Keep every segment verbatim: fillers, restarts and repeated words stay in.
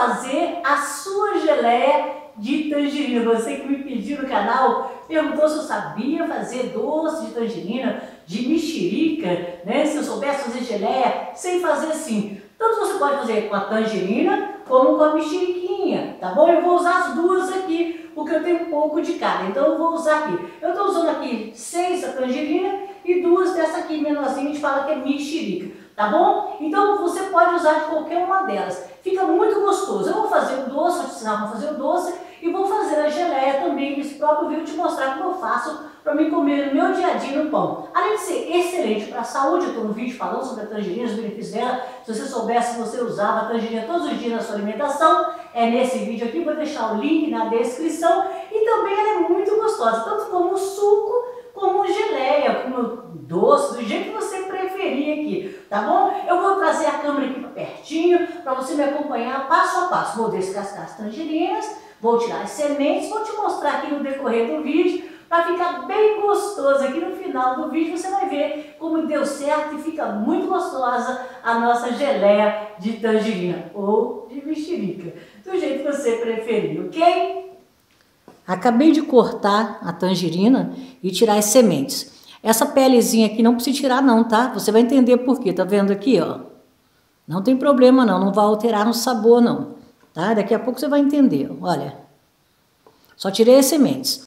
fazer a sua geleia de tangerina. Você que me pediu no canal, perguntou se eu sabia fazer doce de tangerina, de mexerica, né? Se eu soubesse fazer geleia sem fazer assim. Tanto você pode fazer com a tangerina como com a mexeriquinha, tá bom? Eu vou usar as duas aqui, porque eu tenho um pouco de cada, então eu vou usar aqui. Eu estou usando aqui seis da tangerina e duas dessa aqui menorzinha, a gente fala que é mexerica, tá bom? Então você pode usar de qualquer uma delas. Fica muito gostoso. Eu vou fazer o doce, vou te ensinar como fazer o doce e vou fazer a geleia também nesse próprio vídeo, te mostrar como eu faço para me comer no meu dia a dia no pão. Além de ser excelente para a saúde, eu estou no vídeo falando sobre a tangerina, os benefícios dela. Se você soubesse, você usava a tangerina todos os dias na sua alimentação, é nesse vídeo aqui, vou deixar o link na descrição. E também ela é muito gostosa, tanto como suco, como geleia, como doce, do jeito que você preferir aqui, tá bom? Eu vou trazer a câmera aqui para pertinho, para você me acompanhar passo a passo. Vou descascar as tangerinas, vou tirar as sementes, vou te mostrar aqui no decorrer do vídeo, para ficar bem gostoso. Aqui no final do vídeo você vai ver como deu certo e fica muito gostosa a nossa geleia de tangerina ou de mexerica, do jeito que você preferir, ok? Acabei de cortar a tangerina e tirar as sementes. Essa pelezinha aqui não precisa tirar não, tá? Você vai entender por quê, tá vendo aqui, ó? Não tem problema não, não vai alterar no sabor não, tá? Daqui a pouco você vai entender, olha. Só tirei as sementes.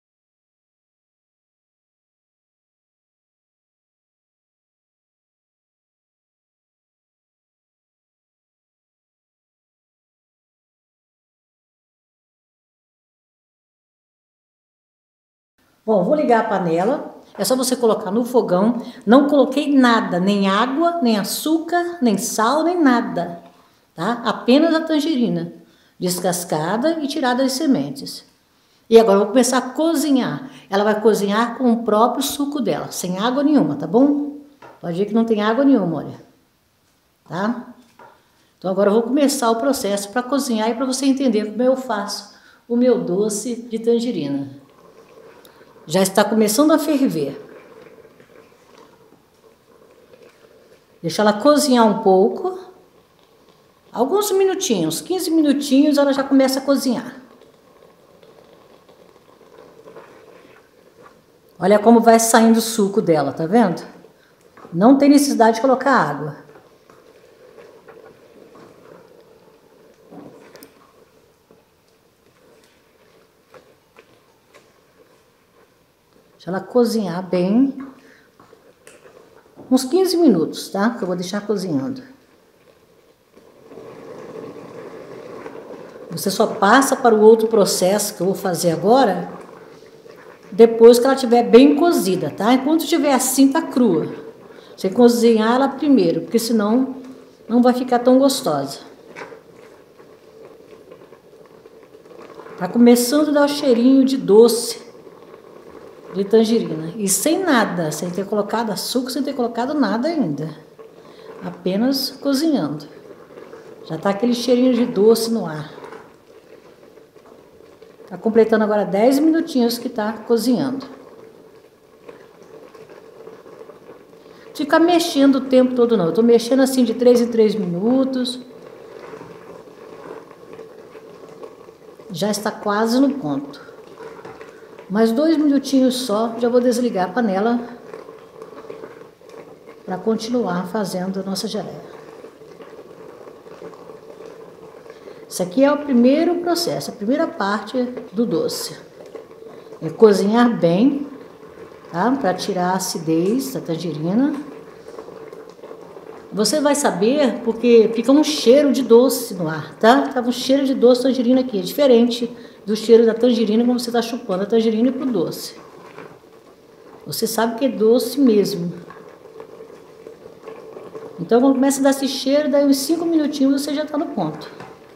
Bom, vou ligar a panela, é só você colocar no fogão, não coloquei nada, nem água, nem açúcar, nem sal, nem nada, tá? Apenas a tangerina, descascada e tirada as sementes. E agora eu vou começar a cozinhar, ela vai cozinhar com o próprio suco dela, sem água nenhuma, tá bom? Pode ver que não tem água nenhuma, olha, tá? Então agora eu vou começar o processo para cozinhar e para você entender como eu faço o meu doce de tangerina. Já está começando a ferver. Deixa ela cozinhar um pouco. Alguns minutinhos, quinze minutinhos, ela já começa a cozinhar. Olha como vai saindo o suco dela, tá vendo? Não tem necessidade de colocar água. Deixa ela cozinhar bem, uns quinze minutos, tá? Que eu vou deixar cozinhando. Você só passa para o outro processo que eu vou fazer agora, depois que ela estiver bem cozida, tá? Enquanto estiver assim, tá crua. Você cozinhar ela primeiro, porque senão não vai ficar tão gostosa. Tá começando a dar o cheirinho de doce de tangerina. E sem nada, sem ter colocado açúcar, sem ter colocado nada ainda. Apenas cozinhando. Já tá aquele cheirinho de doce no ar. Tá completando agora dez minutinhos que tá cozinhando. Fica mexendo o tempo todo não. Eu tô mexendo assim de três em três minutos. Já está quase no ponto. Mais dois minutinhos só, já vou desligar a panela para continuar fazendo a nossa geleia. Isso aqui é o primeiro processo, a primeira parte do doce. É cozinhar bem, tá? Para tirar a acidez da tangerina. Você vai saber porque fica um cheiro de doce no ar, tá? Tava um cheiro de doce tangerina aqui, é diferente do cheiro da tangerina quando você está chupando a tangerina pro doce. Você sabe que é doce mesmo. Então quando começa a dar esse cheiro, daí uns cinco minutinhos você já está no ponto.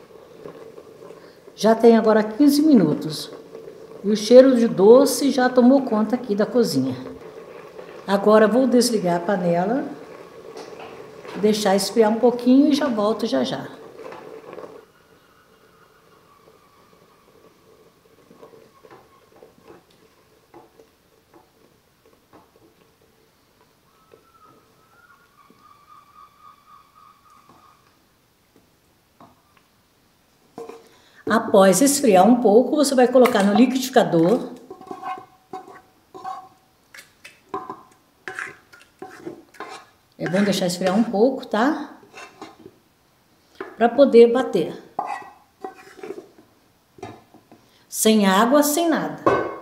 Já tem agora quinze minutos. E o cheiro de doce já tomou conta aqui da cozinha. Agora vou desligar a panela, deixar esfriar um pouquinho e já volto já já. Após esfriar um pouco, você vai colocar no liquidificador. É bom deixar esfriar um pouco, tá? Para poder bater. Sem água, sem nada.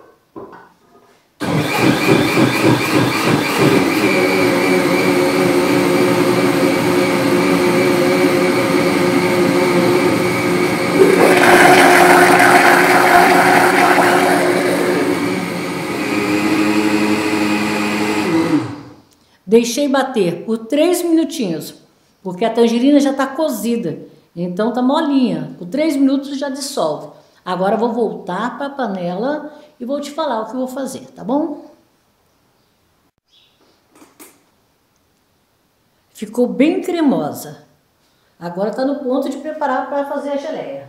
Deixei bater por três minutinhos, porque a tangerina já está cozida, então está molinha. Com três minutos já dissolve. Agora eu vou voltar para a panela e vou te falar o que eu vou fazer, tá bom? Ficou bem cremosa. Agora está no ponto de preparar para fazer a geleia.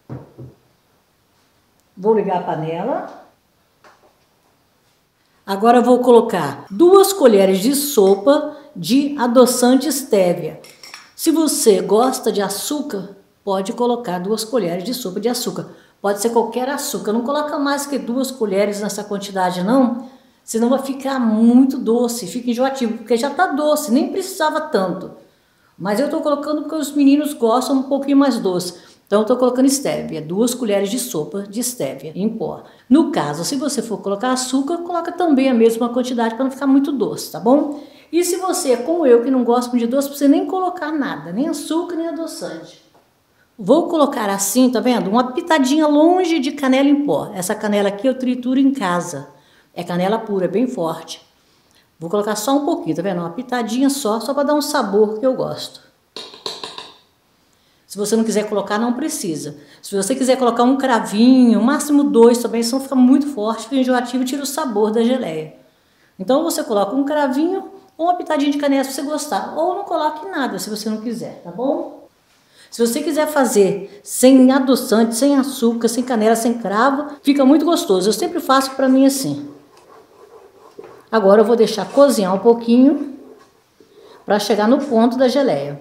Vou ligar a panela. Agora eu vou colocar duas colheres de sopa de adoçante stevia. Se você gosta de açúcar, pode colocar duas colheres de sopa de açúcar. Pode ser qualquer açúcar. Não coloca mais que duas colheres nessa quantidade não, senão vai ficar muito doce, fica enjoativo, porque já está doce, nem precisava tanto. Mas eu estou colocando porque os meninos gostam um pouquinho mais doce. Então, eu estou colocando stevia, duas colheres de sopa de stevia em pó. No caso, se você for colocar açúcar, coloca também a mesma quantidade para não ficar muito doce, tá bom? E se você é como eu, que não gosta muito de doce, não precisa nem colocar nada, nem açúcar, nem adoçante. Vou colocar assim, tá vendo? Uma pitadinha longe de canela em pó. Essa canela aqui eu trituro em casa. É canela pura, é bem forte. Vou colocar só um pouquinho, tá vendo? Uma pitadinha só, só para dar um sabor que eu gosto. Se você não quiser colocar, não precisa. Se você quiser colocar um cravinho, máximo dois também, senão fica muito forte, fica enjoativo e tira o sabor da geleia. Então você coloca um cravinho ou uma pitadinha de canela se você gostar. Ou não coloque nada se você não quiser, tá bom? Se você quiser fazer sem adoçante, sem açúcar, sem canela, sem cravo, fica muito gostoso. Eu sempre faço para mim assim. Agora eu vou deixar cozinhar um pouquinho para chegar no ponto da geleia.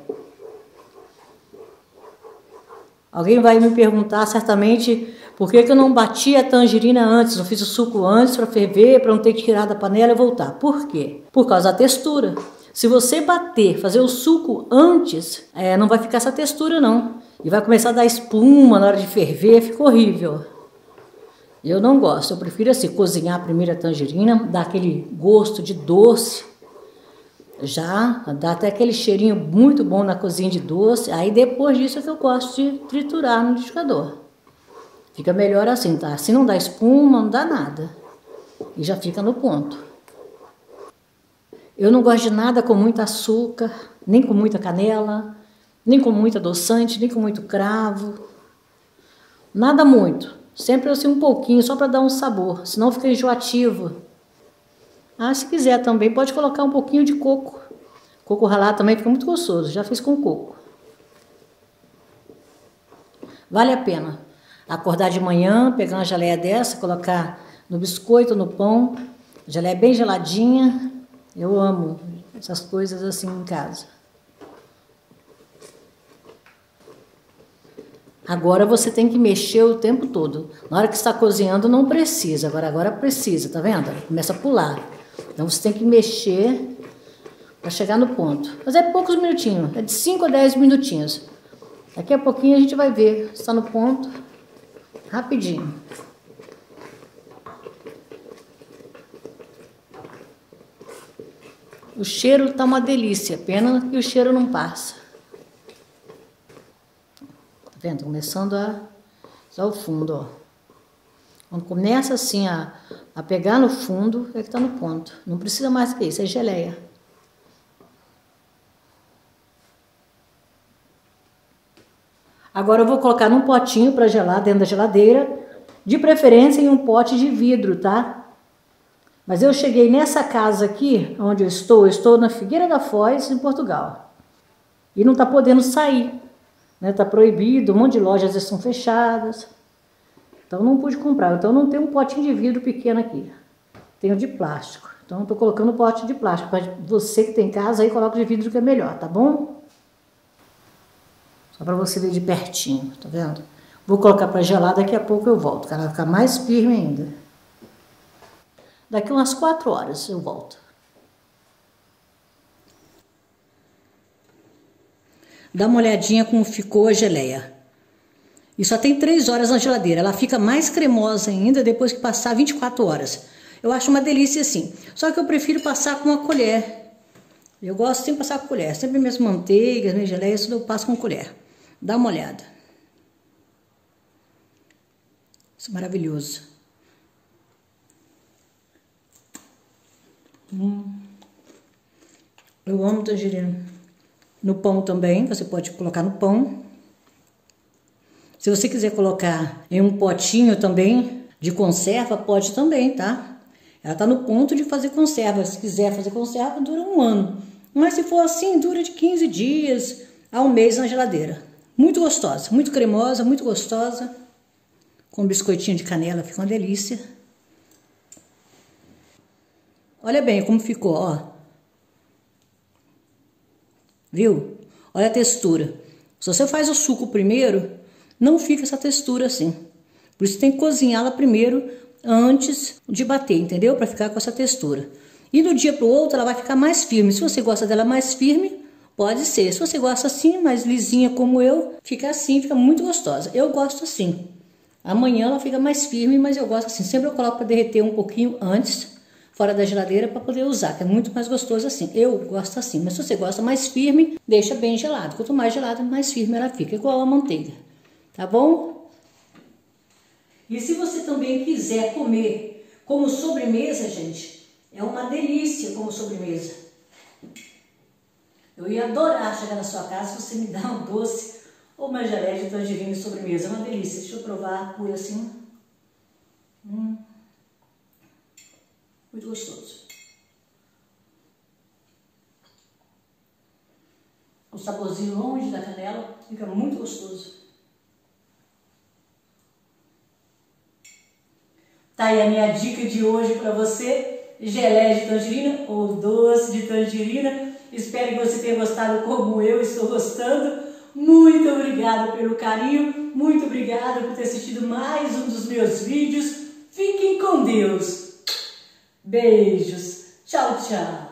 Alguém vai me perguntar certamente por que, que eu não bati a tangerina antes, não fiz o suco antes para ferver, para não ter que tirar da panela e voltar. Por quê? Por causa da textura. Se você bater, fazer o suco antes, é, não vai ficar essa textura não. E vai começar a dar espuma na hora de ferver, fica horrível. Eu não gosto, eu prefiro assim, cozinhar primeiro a tangerina, dar aquele gosto de doce. Já dá até aquele cheirinho muito bom na cozinha de doce. Aí depois disso é que eu gosto de triturar no liquidificador. Fica melhor assim, tá? Assim não dá espuma, não dá nada. E já fica no ponto. Eu não gosto de nada com muito açúcar, nem com muita canela, nem com muito adoçante, nem com muito cravo. Nada muito. Sempre assim um pouquinho, só para dar um sabor, senão fica enjoativo. Ah, se quiser também, pode colocar um pouquinho de coco. Coco ralado também fica muito gostoso, já fiz com coco. Vale a pena acordar de manhã, pegar uma geleia dessa, colocar no biscoito, no pão. Geleia bem geladinha. Eu amo essas coisas assim em casa. Agora você tem que mexer o tempo todo. Na hora que está cozinhando não precisa, agora agora precisa, tá vendo? Começa a pular. Então você tem que mexer para chegar no ponto. Mas é poucos minutinhos, é de cinco a dez minutinhos. Daqui a pouquinho a gente vai ver se está no ponto. Rapidinho. O cheiro tá uma delícia, pena que o cheiro não passa. Tá vendo? Começando a só o fundo, ó. Quando começa assim a, a pegar no fundo, é que tá no ponto. Não precisa mais que isso, é geleia. Agora eu vou colocar num potinho para gelar dentro da geladeira, de preferência em um pote de vidro, tá? Mas eu cheguei nessa casa aqui, onde eu estou, eu estou na Figueira da Foz, em Portugal. E não está podendo sair, né? Está proibido, um monte de lojas estão fechadas. Então não pude comprar, então não tem um potinho de vidro pequeno aqui. Tenho de plástico. Então estou colocando pote de plástico. Para você que tem casa, aí coloca de vidro que é melhor, tá bom? Só para você ver de pertinho, tá vendo? Vou colocar para gelar, daqui a pouco eu volto, que ela vai ficar mais firme ainda. Daqui umas quatro horas eu volto. Dá uma olhadinha como ficou a geleia. E só tem três horas na geladeira. Ela fica mais cremosa ainda depois que passar vinte e quatro horas. Eu acho uma delícia assim. Só que eu prefiro passar com uma colher. Eu gosto sempre de passar com colher. Sempre minhas manteigas, minhas geleias, tudo eu passo com colher. Dá uma olhada. Isso é maravilhoso. Hum. Eu amo tangerina. No pão também, você pode colocar no pão. Se você quiser colocar em um potinho também de conserva, pode também, tá? Ela tá no ponto de fazer conserva. Se quiser fazer conserva, dura um ano. Mas se for assim, dura de quinze dias a um mês na geladeira. Muito gostosa, muito cremosa, muito gostosa. Com biscoitinho de canela, fica uma delícia. Olha bem como ficou, ó. Viu? Olha a textura. Se você faz o suco primeiro, não fica essa textura assim. Por isso tem que cozinhá-la primeiro antes de bater, entendeu? Para ficar com essa textura. E do dia para o outro ela vai ficar mais firme. Se você gosta dela mais firme, pode ser. Se você gosta assim, mais lisinha como eu, fica assim, fica muito gostosa. Eu gosto assim. Amanhã ela fica mais firme, mas eu gosto assim. Sempre eu coloco para derreter um pouquinho antes, fora da geladeira, para poder usar, que é muito mais gostoso assim. Eu gosto assim, mas se você gosta mais firme, deixa bem gelado. Quanto mais gelado, mais firme ela fica, igual a manteiga. Tá bom? E se você também quiser comer como sobremesa, gente, é uma delícia como sobremesa. Eu ia adorar chegar na sua casa se você me dá um doce ou uma geleia de tangerina de sobremesa. É uma delícia. Deixa eu provar por assim. Hum. Muito gostoso. O saborzinho longe da canela fica muito gostoso. Tá aí a minha dica de hoje para você, geleia de tangerina ou doce de tangerina. Espero que você tenha gostado como eu estou gostando. Muito obrigada pelo carinho, muito obrigada por ter assistido mais um dos meus vídeos. Fiquem com Deus. Beijos. Tchau, tchau.